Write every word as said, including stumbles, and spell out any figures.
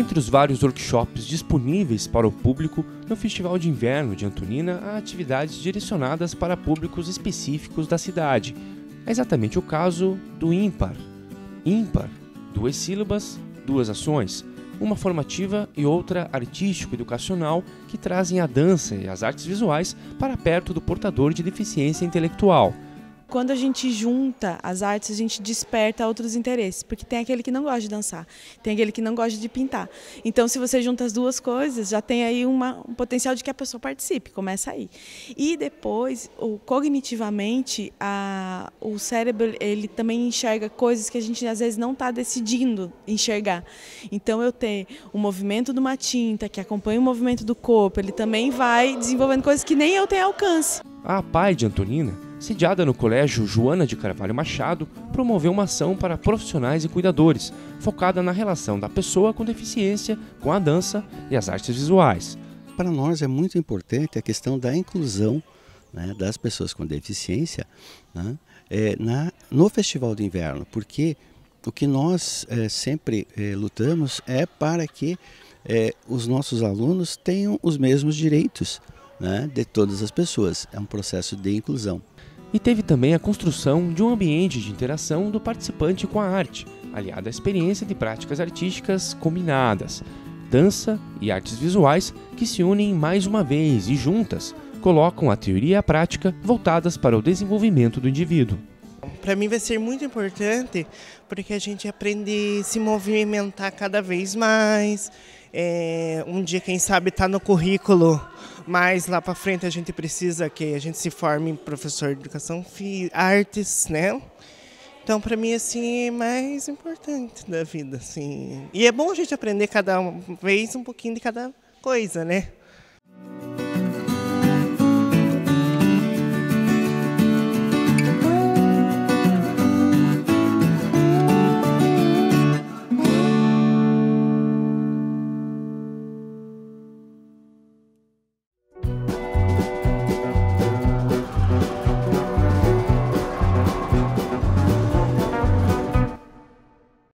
Dentre os vários workshops disponíveis para o público, no Festival de Inverno de Antonina há atividades direcionadas para públicos específicos da cidade. É exatamente o caso do ímpar. Ímpar, duas sílabas, duas ações, uma formativa e outra artístico-educacional que trazem a dança e as artes visuais para perto do portador de deficiência intelectual. Quando a gente junta as artes, a gente desperta outros interesses, porque tem aquele que não gosta de dançar, tem aquele que não gosta de pintar. Então, se você junta as duas coisas, já tem aí uma, um potencial de que a pessoa participe, começa aí. E depois, o, cognitivamente, a, o cérebro ele também enxerga coisas que a gente às vezes não está decidindo enxergar. Então, eu ter o movimento de uma tinta que acompanha o movimento do corpo, ele também vai desenvolvendo coisas que nem eu tenho alcance. A APAE de Antonina, sediada no Colégio Joana de Carvalho Machado, promoveu uma ação para profissionais e cuidadores, focada na relação da pessoa com deficiência com a dança e as artes visuais. Para nós é muito importante a questão da inclusão, né, das pessoas com deficiência, né, é, na, no Festival de Inverno, porque o que nós é, sempre é, lutamos é para que é, os nossos alunos tenham os mesmos direitos, né, de todas as pessoas. É um processo de inclusão. E teve também a construção de um ambiente de interação do participante com a arte, aliada à experiência de práticas artísticas combinadas, dança e artes visuais que se unem mais uma vez e juntas colocam a teoria e a prática voltadas para o desenvolvimento do indivíduo. Para mim vai ser muito importante porque a gente aprende a se movimentar cada vez mais. É, um dia, quem sabe, está no currículo, mas lá para frente a gente precisa que a gente se forme em professor de educação física, artes, né? Então, para mim, assim, é mais importante da vida, assim. E é bom a gente aprender cada vez um pouquinho de cada coisa, né?